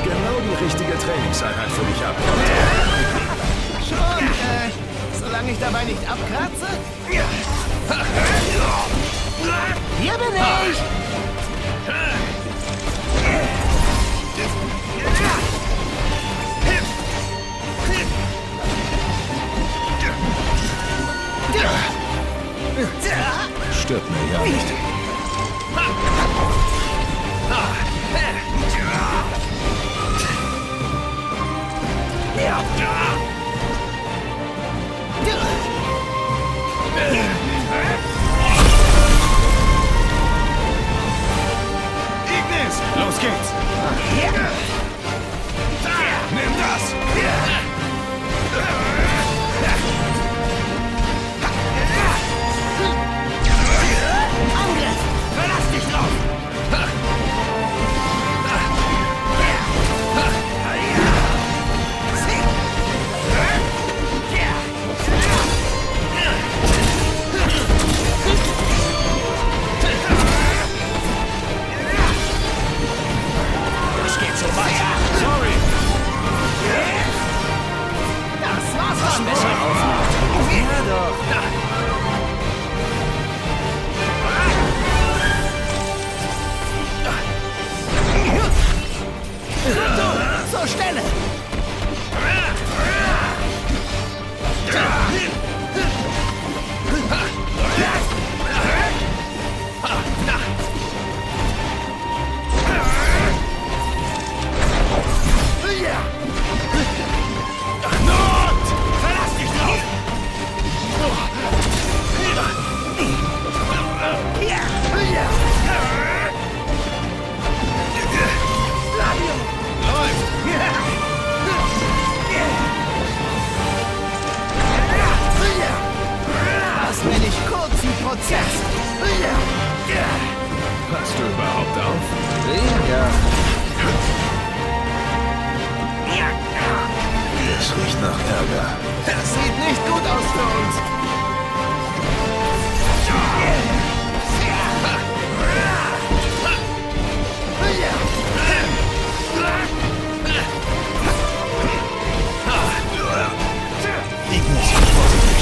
genau die richtige Trainingseinheit für dich ab. Schon, solange ich dabei nicht abkratze. Hier bin ich! Stört mir ja nicht. Ignis, los geht's! Nimm das! Angriff! Verlass dich drauf! Das geht so weiter! Sorry! Das war's schon! Besser aufmacht. Ja doch! Zur Stelle! Not! Verlass dich drauf! Hast mir nicht kurzen Prozess! Passt du überhaupt auf? Ja. Es riecht nach Ärger. Das sieht nicht gut aus für uns! Ignis, vorsichtig.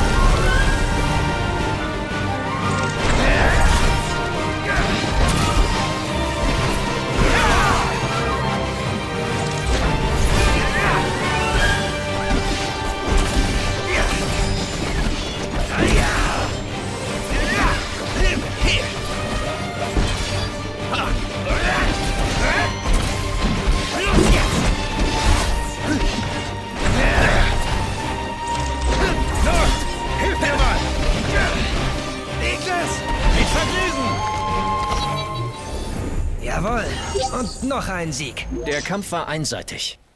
Hilf mir mal! Ignis! Mit Vergnügen! Jawohl. Und noch ein Sieg. Der Kampf war einseitig.